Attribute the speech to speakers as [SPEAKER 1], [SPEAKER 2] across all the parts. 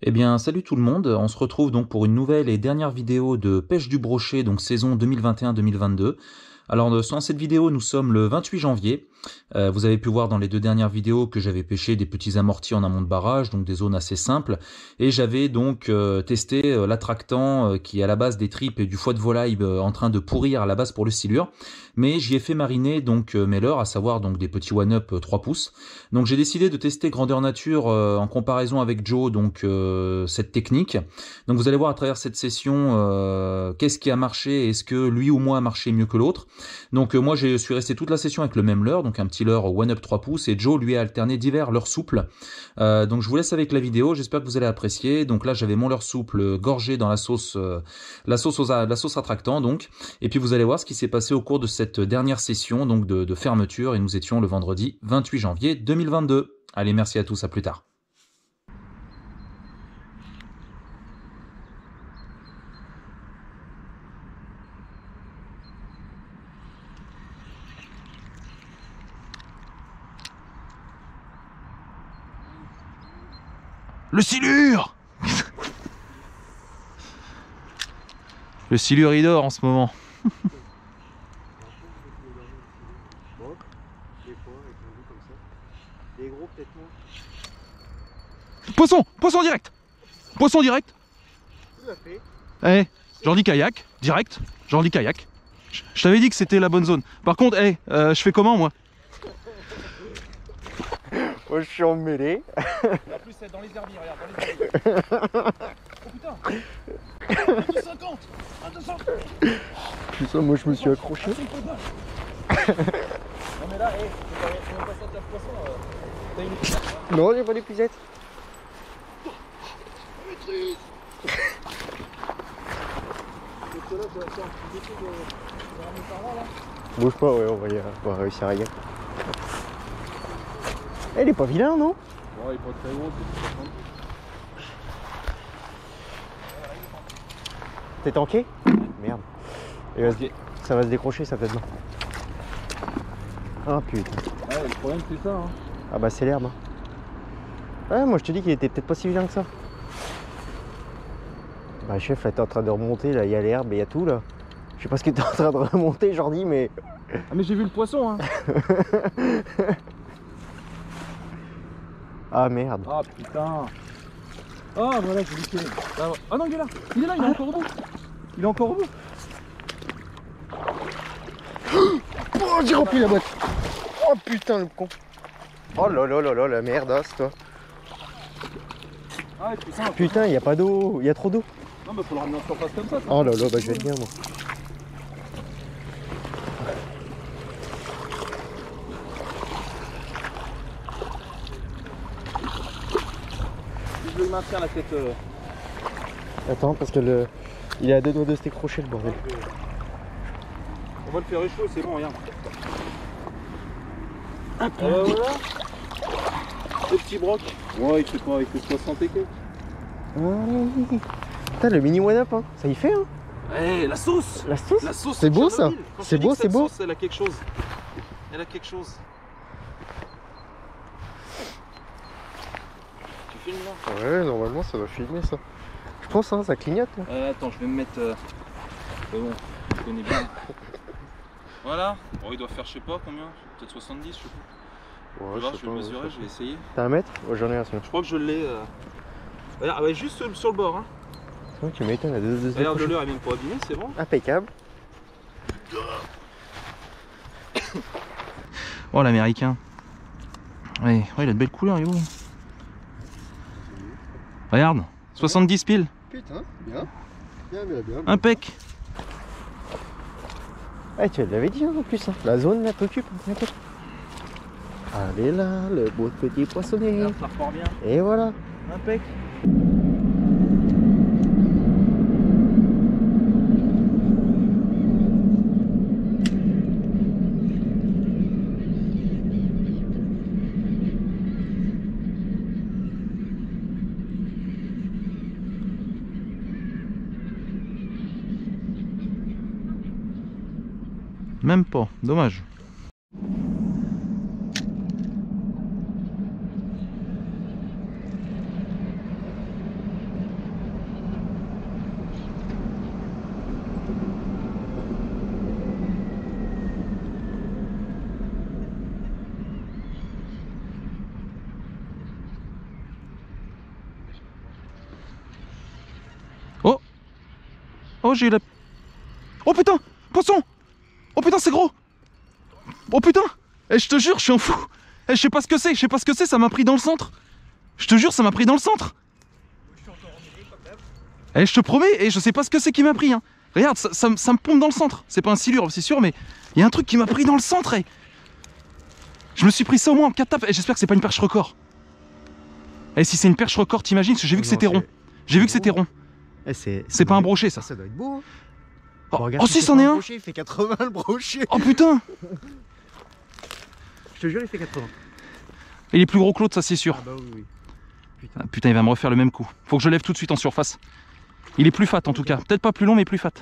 [SPEAKER 1] Eh bien, salut tout le monde, on se retrouve donc pour une nouvelle et dernière vidéo de pêche du brochet, donc saison 2021-2022. Alors dans cette vidéo, nous sommes le 28 janvier. Vous avez pu voir dans les deux dernières vidéos que j'avais pêché des petits amortis en amont de barrage, donc des zones assez simples. Et j'avais donc testé l'attractant qui est à la base des tripes et du foie de volaille en train de pourrir à la base pour le silure. Mais j'y ai fait mariner donc mes leurres, à savoir donc des petits one-up 3 pouces. Donc j'ai décidé de tester grandeur nature en comparaison avec Joe, donc cette technique. Donc vous allez voir à travers cette session qu'est-ce qui a marché, est-ce que lui ou moi a marché mieux que l'autre. Donc moi je suis resté toute la session avec le même leurre, donc un petit leurre one up 3 pouces, et Joe lui a alterné divers leurres souples. Donc je vous laisse avec la vidéo, j'espère que vous allez apprécier. Donc là j'avais mon leurre souple gorgé dans la sauce attractant donc. Et puis vous allez voir ce qui s'est passé au cours de cette dernière session donc de fermeture, et nous étions le vendredi 28 janvier 2022. Allez, merci à tous, à plus tard.
[SPEAKER 2] Le silure. Le silure il dort en ce moment. Poisson! Poisson direct! Poisson direct! Eh, Jordi kayak, direct, Jordi kayak. Je t'avais dit que c'était la bonne zone. Par contre, je fais comment moi?
[SPEAKER 3] Moi je suis emmêlé.
[SPEAKER 2] En plus c'est dans les herbiers, regarde, dans les herbiers. Oh putain! 250! 250!
[SPEAKER 3] Putain, moi je me suis accroché.
[SPEAKER 2] Non mais là, tu vas pas sortir le poisson, t'as une épisette.
[SPEAKER 3] Non, j'ai pas d'épisette.
[SPEAKER 2] Maîtrise!
[SPEAKER 3] Bouge pas, ouais, on va réussir à y aller. Elle est pas vilain, non?
[SPEAKER 2] Bon, il est pas très gros,
[SPEAKER 3] T'es tanké? Merde. Ça va se décrocher, ça peut-être. Ah putain.
[SPEAKER 2] Ouais, le problème c'est ça. Hein.
[SPEAKER 3] Ah bah c'est l'herbe. Ouais, moi je te dis qu'il était peut-être pas si vilain que ça. Bah chef, là t'es en train de remonter, là il y a l'herbe et il y a tout là. Je sais pas ce que t'es en train de remonter, Jordi, mais...
[SPEAKER 2] Ah mais j'ai vu le poisson, hein.
[SPEAKER 3] Ah merde.
[SPEAKER 2] Ah putain. Ah voilà, j'ai vu qu'il est. Ah non, il est là, il est encore au bout. Il est encore au bout.
[SPEAKER 3] Oh, j'ai rempli la boîte. Oh putain, le con. Oh là là là là, la merdasse, toi.
[SPEAKER 2] Ah putain.
[SPEAKER 3] Putain, il y a pas d'eau, il y a trop d'eau.
[SPEAKER 2] Non bah faut le ramener en surface comme ça.
[SPEAKER 3] Oh là là, bah je vais être bien moi.
[SPEAKER 2] Je le maintiens la tête.
[SPEAKER 3] Attends, parce que il est à deux doigts de se décrocher, le bordel.
[SPEAKER 2] On va le faire échouer, c'est bon, regarde. Ah voilà. Le petit broc. Ouais, il fait quoi? Il fait 60 et quelques.
[SPEAKER 3] Putain, le mini one-up, hein. Ça y fait, hein.
[SPEAKER 2] Eh, la sauce.
[SPEAKER 3] La sauce.
[SPEAKER 2] La sauce.
[SPEAKER 3] C'est beau ça. C'est beau, c'est beau.
[SPEAKER 2] Elle a quelque chose. Elle a quelque chose. Tu filmes là?
[SPEAKER 3] Ouais, normalement ça va filmer ça. Je pense, hein, ça clignote. Hein.
[SPEAKER 2] Attends, je vais me mettre. C'est bon, je connais bien. Voilà. Bon, il doit faire, je sais pas combien. Peut-être 70, je sais pas.
[SPEAKER 3] Ouais,
[SPEAKER 2] je vais mesurer, je vais essayer.
[SPEAKER 3] T'as un mètre? Ouais, j'en ai un, sinon.
[SPEAKER 2] Je crois que je l'ai. Regarde, ouais, juste sur le bord. Hein.
[SPEAKER 3] C'est vrai que tu m'étonnes à deux
[SPEAKER 2] regarde, le leurre, il vient pour abîmer, c'est bon.
[SPEAKER 3] Impeccable.
[SPEAKER 2] Oh, l'américain. Ouais, il a de belles couleurs, yo. Regarde, 70 piles.
[SPEAKER 3] Putain, bien. Bien.
[SPEAKER 2] Impec.
[SPEAKER 3] Ouais, tu l'avais dit, hein, en plus. Hein. La zone là t'occupe, t'inquiète. Allez là, le beau petit poissonnet.
[SPEAKER 2] Ça repart bien.
[SPEAKER 3] Et voilà.
[SPEAKER 2] Impec. Même pas, dommage. Oh, j'ai eu la... Oh putain, poisson. Oh putain, c'est gros. Oh putain. Eh, je te jure, je suis un fou. Eh, je sais pas ce que c'est, ça m'a pris dans le centre. Je te jure, ça m'a pris dans le centre. Eh, je te promets, et je sais pas ce que c'est qui m'a pris. Hein. Regarde, ça me pompe dans le centre. C'est pas un silure, c'est sûr, mais il y a un truc qui m'a pris dans le centre. Eh. Je me suis pris ça au moins en 4 tapes. Et j'espère que c'est pas une perche record. Et si c'est une perche record, t'imagines, parce que j'ai vu que c'était rond. J'ai vu que c'était rond. C'est pas un brochet, ça.
[SPEAKER 3] Ça doit être beau.
[SPEAKER 2] Oh si, c'en est un.
[SPEAKER 3] Il fait 80 le brochet.
[SPEAKER 2] Oh putain.
[SPEAKER 3] Je te jure, il fait 80.
[SPEAKER 2] Il est plus gros que l'autre, ça c'est sûr.
[SPEAKER 3] Ah bah oui.
[SPEAKER 2] Putain. Putain, il va me refaire le même coup. Faut que je lève tout de suite en surface. Il est plus fat en tout cas. Peut-être pas plus long, mais plus fat.
[SPEAKER 3] Putain,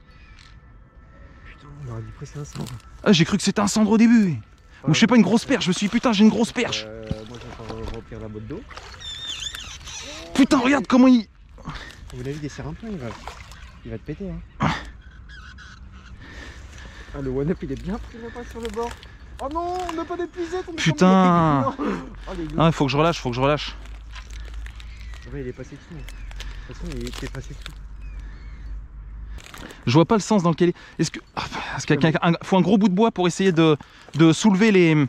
[SPEAKER 3] on aurait dit presque un cendre.
[SPEAKER 2] Ah, j'ai cru que c'était un cendre au début. Ou je sais pas, une grosse perche. Je me suis dit, putain, j'ai une grosse perche.
[SPEAKER 3] Moi, je vais remplir la boîte d'eau.
[SPEAKER 2] Putain, regarde comment il...
[SPEAKER 3] Vous l'avez vu, desserre un peu, il va te péter. Hein. Ah, le one-up, il est bien pris là-bas sur le bord. Oh non, on n'a pas d'épuisé.
[SPEAKER 2] Putain. Ah, il faut que je relâche, faut que je relâche.
[SPEAKER 3] Ouais, il est passé dessus. De toute façon, il était passé dessus.
[SPEAKER 2] Je vois pas le sens dans lequel... Est-ce que... Parce qu'il faut un gros bout de bois pour essayer de soulever les...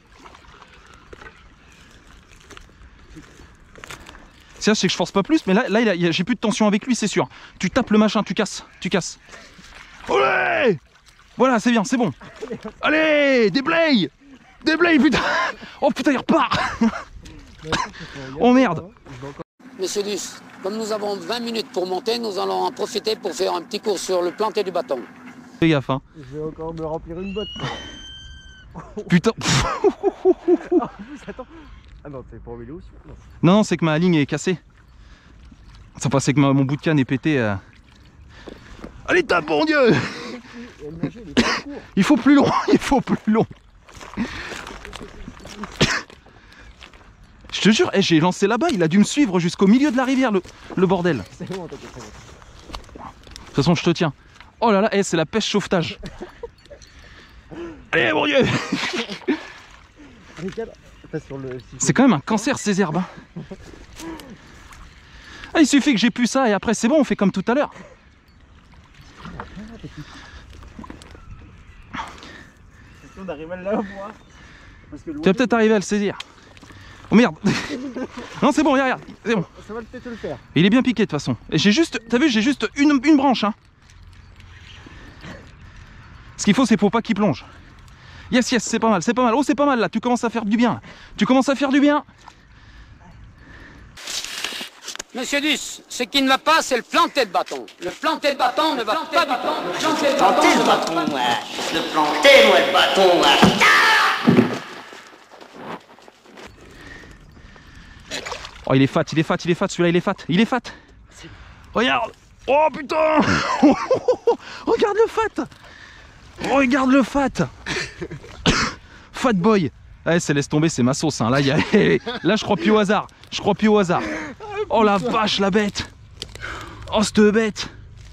[SPEAKER 2] C'est que je force pas plus, mais là j'ai plus de tension avec lui, c'est sûr. Tu tapes le machin, tu casses. Olé! Voilà, c'est bien, c'est bon. Allez, déblaye! Déblaye, putain! Oh putain, il repart! Oh merde!
[SPEAKER 4] Monsieur Duss, comme nous avons 20 minutes pour monter, nous allons en profiter pour faire un petit cours sur le planter du bâton.
[SPEAKER 2] Fais gaffe, hein.
[SPEAKER 3] Je vais encore me remplir une botte.
[SPEAKER 2] Putain!
[SPEAKER 3] Attends. Ah non, t'es pas enlevé aussi.
[SPEAKER 2] Non, c'est que ma ligne est cassée. Ça passe, c'est que mon bout de canne est pété. Allez, tape, bon Dieu! Il faut plus long, il faut plus long. Je te jure, j'ai lancé là-bas, il a dû me suivre jusqu'au milieu de la rivière, le bordel.
[SPEAKER 3] C'est bon, t'inquiète.
[SPEAKER 2] De toute façon, je te tiens. Oh là là, c'est la pêche sauvetage. Allez, mon Dieu! C'est quand même un cancer ces herbes. Hein. Ah, il suffit que j'ai plus ça et après c'est bon, on fait comme tout à l'heure.
[SPEAKER 3] On arrive à le voir.
[SPEAKER 2] Tu vas peut-être arriver à le saisir. Oh merde. Non, c'est bon, regarde, c'est bon.
[SPEAKER 3] Ça va peut-être le faire.
[SPEAKER 2] Il est bien piqué de toute façon. Et j'ai juste, t'as vu, j'ai juste une branche. Hein. Ce qu'il faut, c'est pour pas qu'il plonge. Yes, yes, c'est pas mal, c'est pas mal. Oh, c'est pas mal là, tu commences à faire du bien. Tu commences à faire du bien.
[SPEAKER 4] Monsieur Duss, ce qui ne va pas, c'est le planter de bâton. Le planter de bâton ne va pas du tout.
[SPEAKER 5] Le planter le bâton, ouais. Le planter, moi, le bâton, ouais.
[SPEAKER 2] Oh, il est fat, celui-là, il est fat. Il est fat. Regarde. Oh putain. Regarde le fat. Regarde le fat. Fat boy. Ouais, c'est laisse tomber, c'est ma sauce. Hein. Là, là, je crois plus au hasard. Oh la vache, la bête. Oh, cette bête.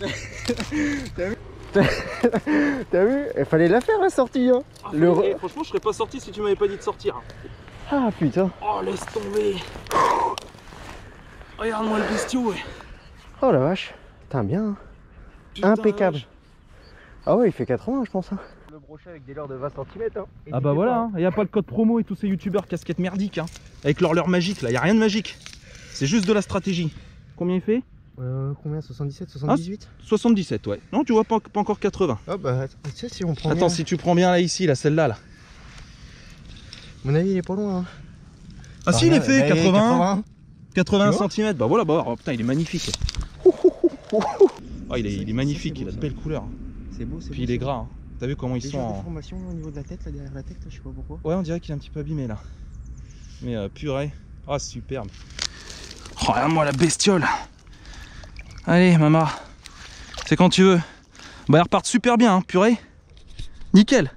[SPEAKER 3] T'as vu? Il fallait la faire la sortie. Hein.
[SPEAKER 2] Franchement, je serais pas sorti si tu m'avais pas dit de sortir.
[SPEAKER 3] Ah putain.
[SPEAKER 2] Oh, laisse tomber. Regarde-moi le bestiau. Ouais.
[SPEAKER 3] Oh la vache. Putain, bien. Hein. Impeccable. Ah ouais, il fait 80 je pense. Hein. Le brochet avec des leurres de 20 cm. Hein.
[SPEAKER 2] Ah bah voilà, il n'y a pas le code promo et tous ces youtubeurs casquettes merdiques. Hein. Avec leur leurre magique là, il n'y a rien de magique. C'est juste de la stratégie. Combien il fait?
[SPEAKER 3] Combien? 77, 78
[SPEAKER 2] ah, 77, ouais. Non, tu vois pas encore 80.
[SPEAKER 3] Ah bah, tu sais, si on prend.
[SPEAKER 2] Attends,
[SPEAKER 3] bien...
[SPEAKER 2] si tu prends bien là, ici, là, celle-là, là.
[SPEAKER 3] À mon avis, il est pas loin. Hein.
[SPEAKER 2] Ah si, il est fait, 80
[SPEAKER 3] cm.
[SPEAKER 2] cm. Bah voilà, bah, oh, putain, il est magnifique. Oh, il est magnifique, il a de belles couleurs.
[SPEAKER 3] C'est beau, c'est beau.
[SPEAKER 2] Puis il est gras. Hein. T'as vu comment ils sont en...
[SPEAKER 3] déformation au niveau de la tête, là, derrière la tête, là, je sais pas pourquoi.
[SPEAKER 2] Ouais, on dirait qu'il est un petit peu abîmé là. Mais purée. Ah, superbe. Oh, regarde-moi la bestiole. Allez, maman. C'est quand tu veux. Bah, ils repartent super bien, hein, purée. Nickel.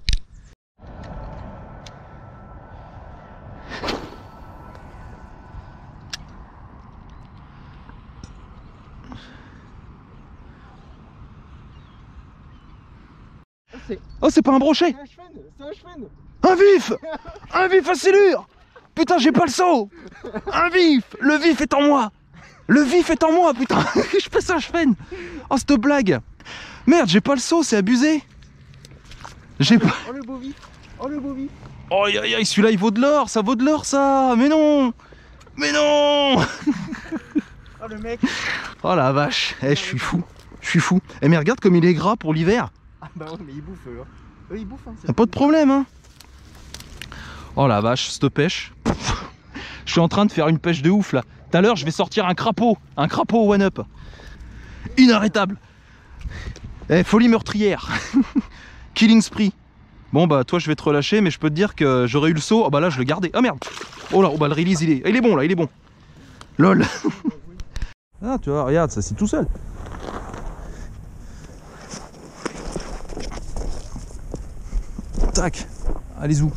[SPEAKER 2] Oh, c'est pas un brochet.
[SPEAKER 3] C'est un cheven.
[SPEAKER 2] Un vif. Un vif à silure. Putain, j'ai pas le saut. Un vif. Le vif est en moi. Le vif est en moi, putain. Je pèse un cheven. Oh, cette blague. Merde, j'ai pas le seau, c'est abusé. J'ai pas...
[SPEAKER 3] Oh le beau vif. Oh le beau vif.
[SPEAKER 2] Oh, aïe, aïe, aïe, celui-là, il vaut de l'or. Ça vaut de l'or, ça. Mais non. Mais non.
[SPEAKER 3] Oh le mec.
[SPEAKER 2] Oh la vache. Eh, je suis fou. Je suis fou. Eh, mais regarde comme il est gras pour l'hiver.
[SPEAKER 3] Ah bah ouais, mais il bouffe eux. Eux ils bouffent. Hein,
[SPEAKER 2] Y'a pas de problème, hein. Oh la vache, cette pêche. Je suis en train de faire une pêche de ouf là. Tout à l'heure, je vais sortir un crapaud one up. Inarrêtable. Eh, folie meurtrière. Killing spree. Bon bah toi je vais te relâcher, mais je peux te dire que j'aurais eu le saut. Oh bah là je le gardais. Ah merde. Oh là, oh bah le release il est bon là, il est bon. Lol. Ah tu vois, regarde, ça c'est tout seul. Tac. Allez zou.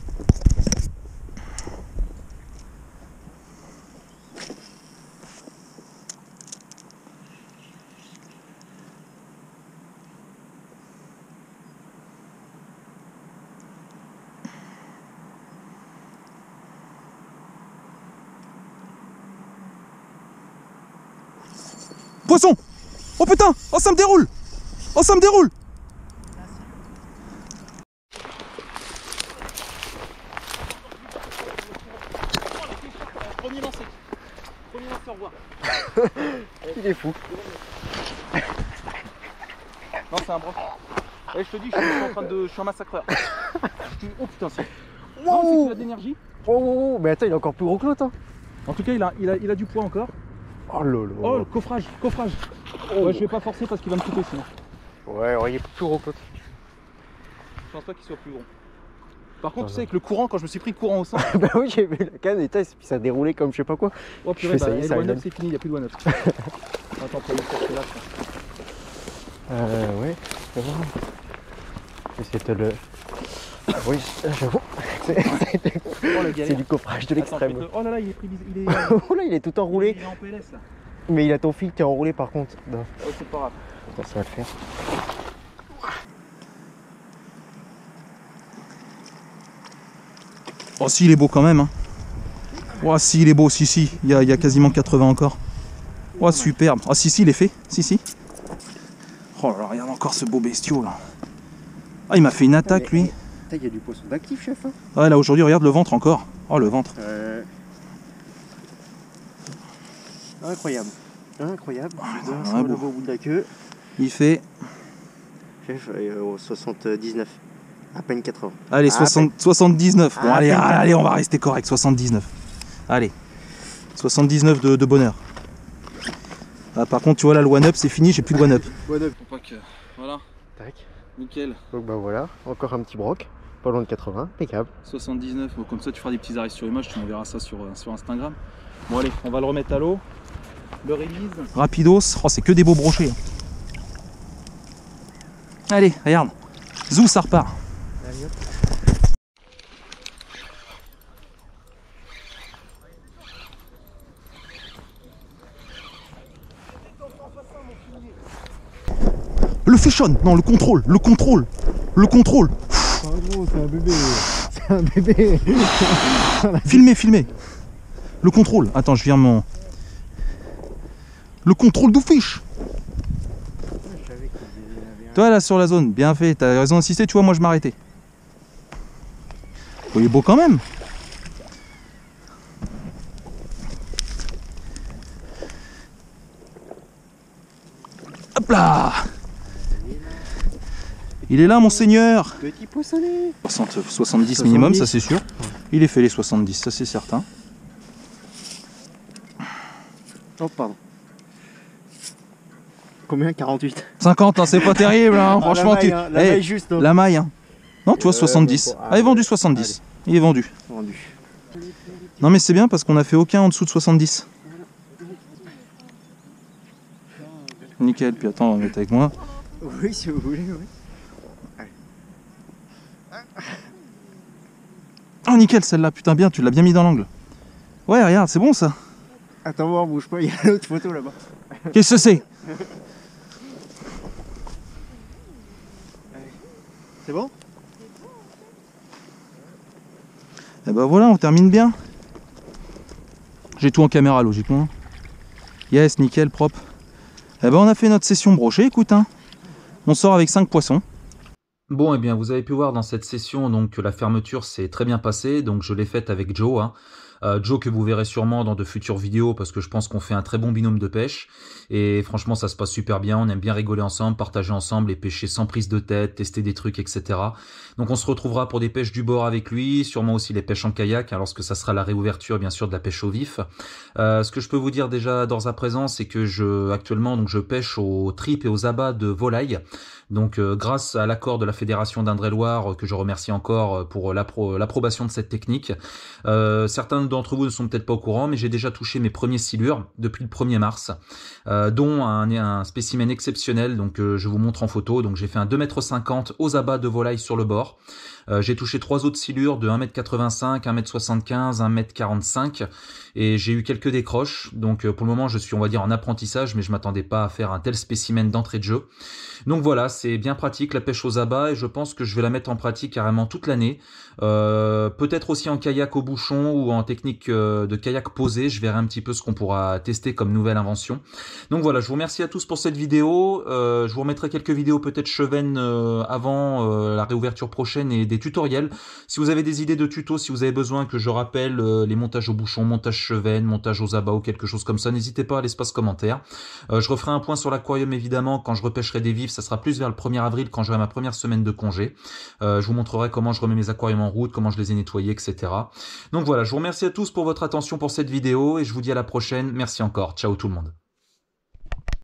[SPEAKER 2] Poisson! Oh putain! Oh ça me déroule! Oh ça me déroule! Premier lancé. Premier lanceur roi.
[SPEAKER 3] Il est fou.
[SPEAKER 2] Non c'est un broc. Eh, je te dis, je suis un massacreur. Oh putain c'est... Non c'est qu'il a de l'énergie.
[SPEAKER 3] Oh mais attends, il est encore plus gros que l'autre. Hein.
[SPEAKER 2] En tout cas il a du poids encore.
[SPEAKER 3] Oh lolo.
[SPEAKER 2] Oh le coffrage. Ouais, je vais pas forcer parce qu'il va me couper sinon.
[SPEAKER 3] Ouais, il est plus gros que l'autre.
[SPEAKER 2] Je pense pas qu'il soit plus gros. Par contre, tu sais, avec le courant, quand je me suis pris courant au sein.
[SPEAKER 3] Bah oui, j'ai vu la canne et puis ça déroulait comme je sais pas quoi.
[SPEAKER 2] Oh purée,
[SPEAKER 3] ça y est, ça
[SPEAKER 2] le one-up
[SPEAKER 3] donne.
[SPEAKER 2] c'est fini, il n'y a plus de one-up. Attends, pour aller chercher là.
[SPEAKER 3] Ouais, c'est bon. C'était le. Oui, j'avoue.
[SPEAKER 2] Oh la galère.
[SPEAKER 3] C'est du coffrage de l'extrême.
[SPEAKER 2] Attends, oh là là, il est pris.
[SPEAKER 3] Oh là, il est tout enroulé.
[SPEAKER 2] Il est en PLS là.
[SPEAKER 3] Mais il a ton fil qui est enroulé par contre. Non.
[SPEAKER 2] Oh, c'est pas grave.
[SPEAKER 3] Attends, ça va le faire.
[SPEAKER 2] Oh si, il est beau quand même. Hein. Oh si, il est beau, si. Il y a quasiment 80 encore. Oh superbe. Oh si, il est fait. Si. Oh là là, regarde encore ce beau bestiau là. Ah, il m'a fait une attaque lui.
[SPEAKER 3] Il y a du poisson d'actif, chef. Hein.
[SPEAKER 2] Ouais, là aujourd'hui, regarde le ventre encore. Oh le ventre.
[SPEAKER 3] Incroyable. Incroyable.
[SPEAKER 2] Ah,
[SPEAKER 3] Au bout de la queue.
[SPEAKER 2] Il fait...
[SPEAKER 3] Chef, 79. À peine 80.
[SPEAKER 2] Allez, 79. Bon,
[SPEAKER 3] Ah,
[SPEAKER 2] allez, on va rester correct. 79. Allez. 79 de bonheur. Ah, par contre, tu vois là, le one-up, c'est fini, j'ai plus de one-up.
[SPEAKER 3] Voilà.
[SPEAKER 2] Tac. Nickel.
[SPEAKER 3] Donc bah voilà, encore un petit broc. Pas loin de 80, impeccable.
[SPEAKER 2] 79. Bon, comme ça, tu feras des petits arrêts sur image, tu m'enverras ça sur Instagram. Bon, allez, on va le remettre à l'eau. Le release. Rapidos. Oh, c'est que des beaux brochets. Allez, regarde. Zou, ça repart. Le fichonne. Non, le contrôle.
[SPEAKER 3] Oh gros, c'est un bébé. C'est un bébé.
[SPEAKER 2] Filmez. Le contrôle. Attends, je vire mon... Le contrôle du fiche. Toi là sur la zone, bien fait, t'as raison d'insister, tu vois, moi je m'arrêtais. Oh, il est beau quand même. Hop là. Il est là, monseigneur.
[SPEAKER 3] Petit poissonnet.
[SPEAKER 2] 70 minimum, ça c'est sûr. Il est fait les 70, ça c'est certain.
[SPEAKER 3] Oh pardon. Combien? 48.
[SPEAKER 2] 50, hein, c'est pas terrible, hein. Franchement,
[SPEAKER 3] la maille, hein, la maille juste. Hein.
[SPEAKER 2] La maille, hein. Non, tu vois, 70. Ah, il est vendu 70. Allez. Il est vendu. Non, mais c'est bien parce qu'on a fait aucun en dessous de 70. Nickel, puis attends, on va mettre avec moi.
[SPEAKER 3] Oui, si vous voulez, oui.
[SPEAKER 2] Oh, nickel, celle-là, putain, bien, tu l'as bien mis dans l'angle. Ouais, regarde, c'est bon ça.
[SPEAKER 3] Attends, voir, bouge pas, il y a l'autre photo là-bas.
[SPEAKER 2] Qu'est-ce que c'est?
[SPEAKER 3] C'est bon?
[SPEAKER 2] Et ben voilà, on termine bien. J'ai tout en caméra, logiquement. Yes, nickel, propre. Eh ben on a fait notre session brochée, écoute, hein. On sort avec 5 poissons.
[SPEAKER 1] Bon, eh bien, vous avez pu voir dans cette session donc que la fermeture s'est très bien passée, donc je l'ai faite avec Joe, hein. Joe que vous verrez sûrement dans de futures vidéos parce que je pense qu'on fait un très bon binôme de pêche et franchement ça se passe super bien, on aime bien rigoler ensemble, partager ensemble et pêcher sans prise de tête, tester des trucs, etc. Donc on se retrouvera pour des pêches du bord avec lui, sûrement aussi les pêches en kayak, lorsque ça sera la réouverture bien sûr de la pêche au vif. Ce que je peux vous dire déjà d'ores à présent, c'est que actuellement donc je pêche aux tripes et aux abats de volaille. Donc grâce à l'accord de la Fédération d'Indre-et-Loire, que je remercie encore pour l'approbation de cette technique. Certains d'entre vous ne sont peut-être pas au courant, mais j'ai déjà touché mes premiers silures depuis le 1er mars, dont un spécimen exceptionnel, donc je vous montre en photo. Donc j'ai fait un 2,50 m aux abats de volaille sur le bord. J'ai touché 3 autres silures de 1,85 m, 1,75 m, 1,45 m et j'ai eu quelques décroches. Donc pour le moment je suis on va dire en apprentissage, mais je m'attendais pas à faire un tel spécimen d'entrée de jeu. Donc voilà, c'est bien pratique la pêche aux abats et je pense que je vais la mettre en pratique carrément toute l'année. Peut-être aussi en kayak au bouchon ou en technique de kayak posé, je verrai un petit peu ce qu'on pourra tester comme nouvelle invention. Donc voilà, je vous remercie à tous pour cette vidéo. Je vous remettrai quelques vidéos peut-être chevennes avant la réouverture prochaine et des tutoriels. Si vous avez des idées de tutos, si vous avez besoin que je rappelle les montages au bouchon, montage chevenne, montage aux abats ou quelque chose comme ça, n'hésitez pas à l'espace commentaire. Je referai un point sur l'aquarium évidemment quand je repêcherai des vifs, ça sera plus vers le 1er avril quand j'aurai ma première semaine de congé. Je vous montrerai comment je remets mes aquariums en route, comment je les ai nettoyés, etc. Donc voilà, je vous remercie à tous pour votre attention pour cette vidéo et je vous dis à la prochaine. Merci encore. Ciao tout le monde.